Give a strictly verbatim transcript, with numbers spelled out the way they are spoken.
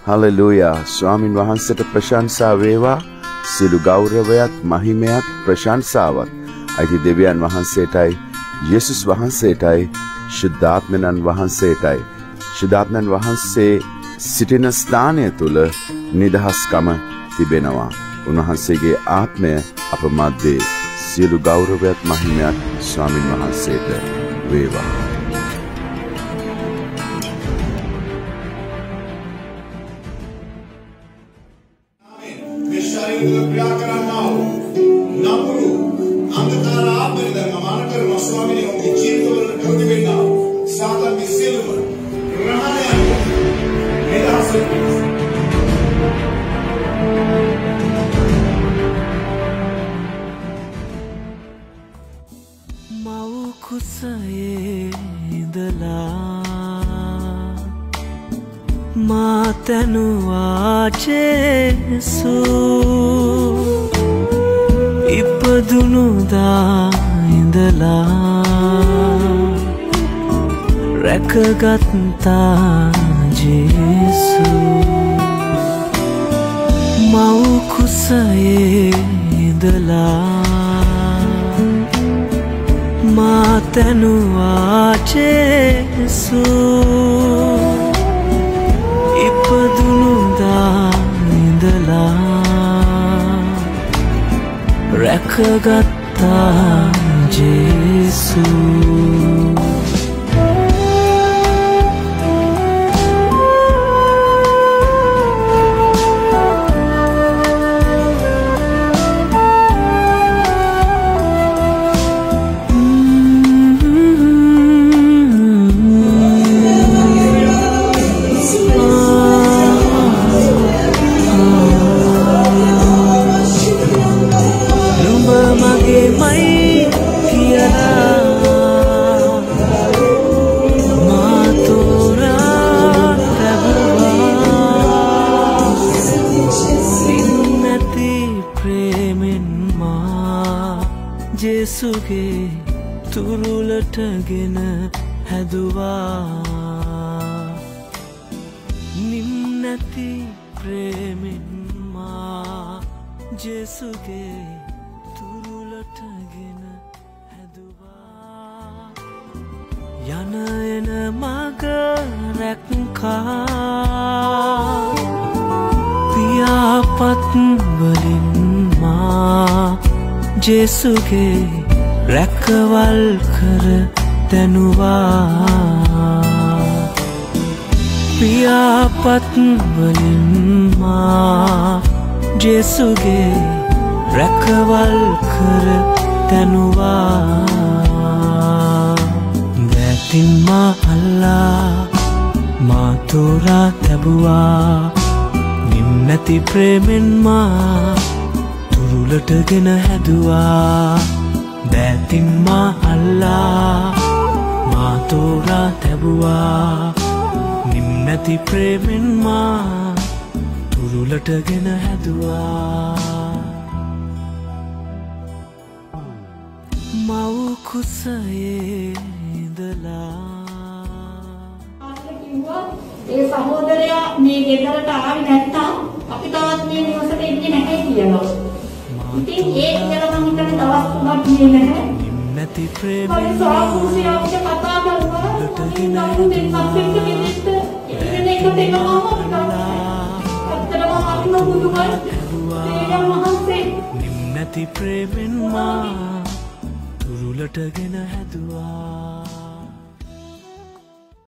Hallelujah. ස්වාමින් වහන්සේට ප්‍රශංසා වේවා. සියලු ගෞරවයත් මහිමයත් ප්‍රශංසාවත් අයිති දෙවියන් වහන්සේටයි, යේසුස් වහන්සේටයි, ශුද්ධාත්මයන් වහන්සේටයි. ශුද්ධාත්මයන් වහන්සේ සිටින ස්ථානය තුල නිදහස්කම තිබෙනවා. උන්වහන්සේගේ ආත්මය අප මැද්දේ. සියලු ගෞරවයත් මහිමයත් ස්වාමින් වහන්සේට වේවා. Jesu ipadunuda indala rakagatta Jesu mau kusaye indala matanuwa Jesu ipadunuda indala rakagatta Jesu Jesuge turulatagena haduwa ninnati premen ma Jesuge turulatagena haduwa yana ena maga rakka piyapat walin ma Jesuge rakawal kar tanuwa piyapat walin ma Jesuge rakawal kar tanuwa datin ma Allah ma tora tabuwa nimnati premen ma turulategena haduwa datin ma Allah ma tora tabuwa nimnati premen ma turulategena haduwa mau kusaye indala ඒ සහෝදරයා මේ ගෙදරට ආවේ නැත්තම් අපි තවත් මේ නිවසට එන්නේ නැහැ කියනවා. ඉතින් ඒ කියලා මම හිතන්නේ දවස් තුනක් ගියේ නැහැ. නැති ප්‍රේම මම සාකුසියාවට කතා කරුවා. ඉතින් අපි දෙන්නත් එක්ක මෙතෙන්ට ඉතින් එක දෙනවා අපිට. අත්තරම අපි මුදුමයි. ඒ මහන්සේ නැති ප්‍රේමෙන් මා තුරුලටගෙන හැදුවා.